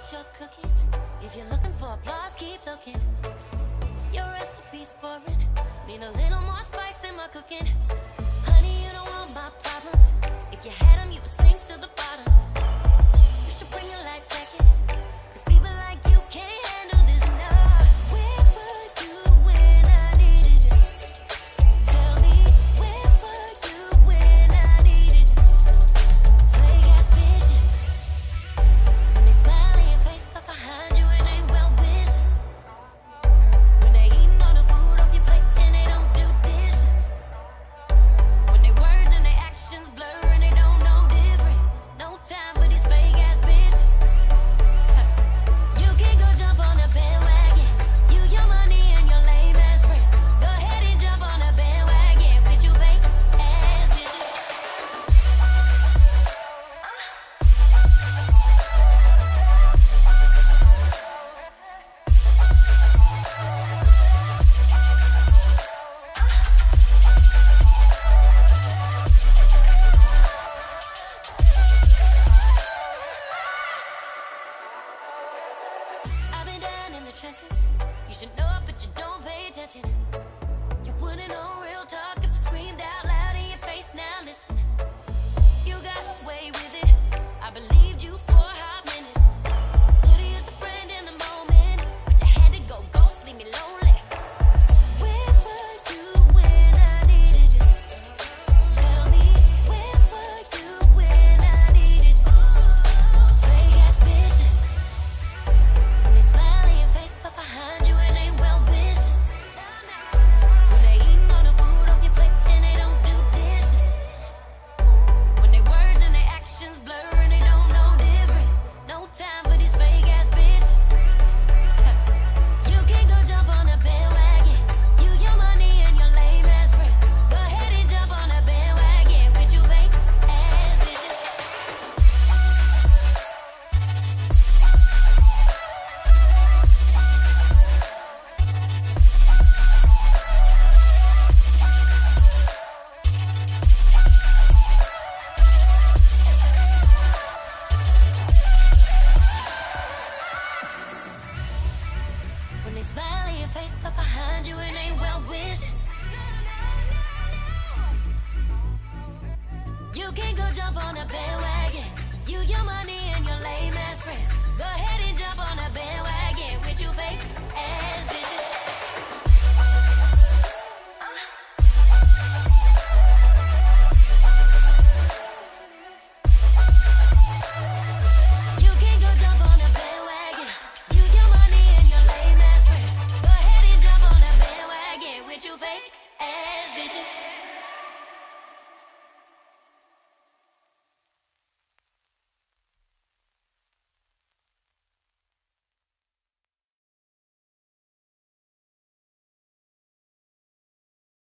your cookies. If you're looking for applause, keep looking. Your recipe's boring. Need a little more spice in my cooking. Honey, you don't want my problems. If you had them, you would sink to the bottom. You should bring a light jacket, 'cause people like you can't handle this enough. Where were you when I needed you? Tell me, where were you when I needed you? Fake ass bitches, when they smile in your face, but behind you it ain't well wishes. When they eating all the food off your plate and they don't do dishes. When their words and their actions blur and they don't know different. No time for these fake ass bitches. You can go jump on the bandwagon. You, your money, and your lame ass friends. Go ahead and jump on the bandwagon with you fake ass bitches. I've been down in the trenches. You should know it, but you don't pay attention. You wouldn't know real talk if I screamed out loud in your face. Now listen, you got away with it. I believed you for a hot minute. Could've used a friend in the moment, but you had to go ghost, leave me lonely. Where were you when I needed you? Tell me, where were you when I needed you? Fake ass bitches, when they smile in your face, but behind you it ain't well wishes. When they eating all the food off your plate and they don't do dishes. When their words and their actions blur and they don't know different. No time for these fake ass bitches. You can go jump on the bandwagon. You, your money, and your lame ass friends. Go ahead and jump on the bandwagon with you fake ass bitches. When they smile in your face, but behind you it ain't well wishes. You can go jump on the bandwagon. You, your money, and your lame ass friends. Go ahead and jump on the bandwagon with you fake ass bitches.